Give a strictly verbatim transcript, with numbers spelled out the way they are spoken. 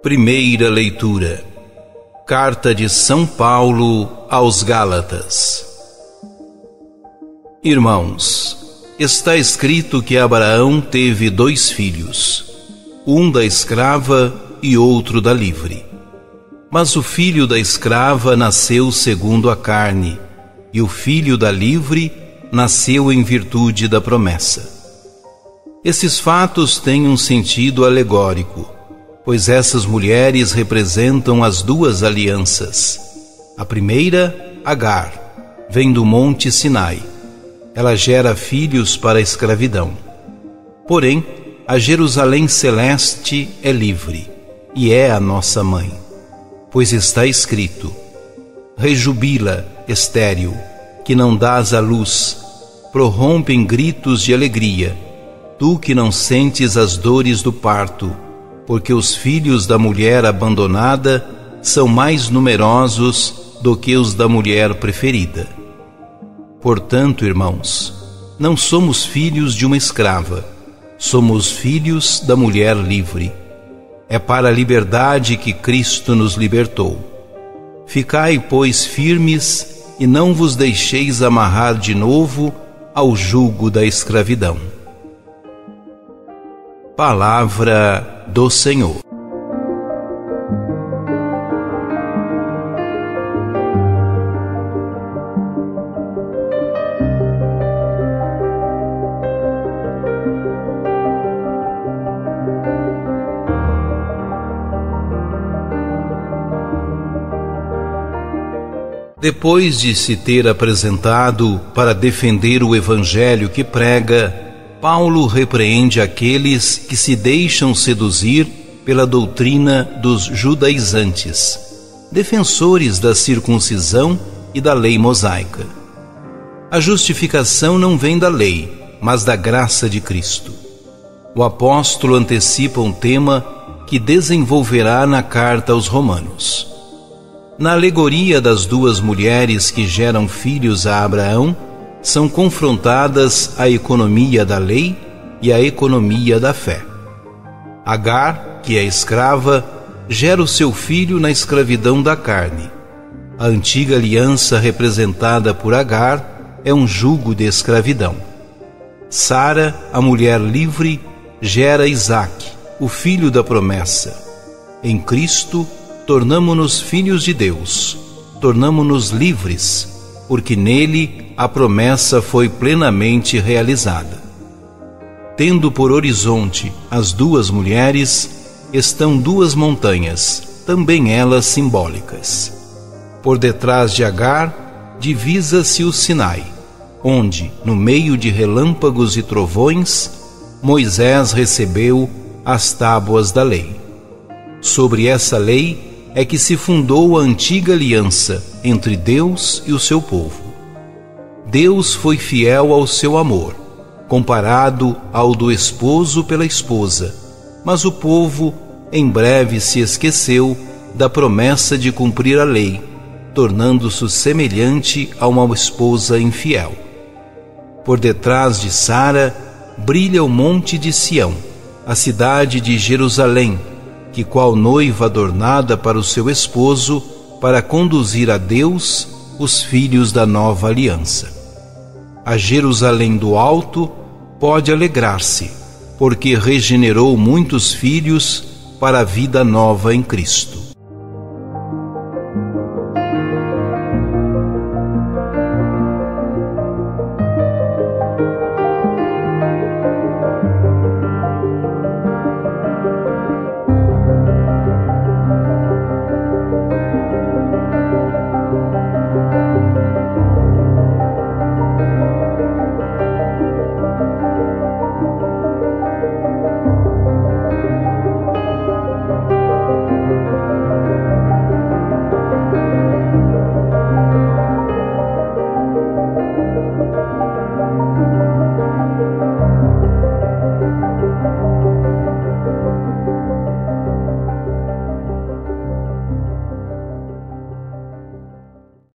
Primeira leitura. Carta de São Paulo aos Gálatas. Irmãos, está escrito que Abraão teve dois filhos, um da escrava e outro da livre. Mas o filho da escrava nasceu segundo a carne, e o filho da livre nasceu em virtude da promessa. Esses fatos têm um sentido alegórico, pois essas mulheres representam as duas alianças. A primeira, Agar, vem do monte Sinai. Ela gera filhos para a escravidão. Porém, a Jerusalém celeste é livre e é a nossa mãe, pois está escrito: rejubila, estéril, que não dás à luz, prorrompe em gritos de alegria, tu que não sentes as dores do parto, porque os filhos da mulher abandonada são mais numerosos do que os da mulher preferida. Portanto, irmãos, não somos filhos de uma escrava, somos filhos da mulher livre. É para a liberdade que Cristo nos libertou. Ficai, pois, firmes e não vos deixeis amarrar de novo ao jugo da escravidão. Palavra do Senhor. Depois de se ter apresentado para defender o evangelho que prega, Paulo repreende aqueles que se deixam seduzir pela doutrina dos judaizantes, defensores da circuncisão e da lei mosaica. A justificação não vem da lei, mas da graça de Cristo. O apóstolo antecipa um tema que desenvolverá na carta aos Romanos. Na alegoria das duas mulheres que geram filhos a Abraão, são confrontadas a economia da lei e a economia da fé. Agar, que é escrava, gera o seu filho na escravidão da carne. A antiga aliança representada por Agar é um jugo de escravidão. Sara, a mulher livre, gera Isaque, o filho da promessa. Em Cristo, tornamo-nos filhos de Deus, tornamo-nos livres, porque nele a promessa foi plenamente realizada. Tendo por horizonte as duas mulheres, estão duas montanhas, também elas simbólicas. Por detrás de Agar, divisa-se o Sinai, onde, no meio de relâmpagos e trovões, Moisés recebeu as tábuas da lei. Sobre essa lei é que se fundou a antiga aliança entre Deus e o seu povo. Deus foi fiel ao seu amor, comparado ao do esposo pela esposa, mas o povo em breve se esqueceu da promessa de cumprir a lei, tornando-se semelhante a uma esposa infiel. Por detrás de Sara brilha o monte de Sião, a cidade de Jerusalém, que qual noiva adornada para o seu esposo, para conduzir a Deus os filhos da nova aliança. A Jerusalém do alto pode alegrar-se, porque regenerou muitos filhos para a vida nova em Cristo.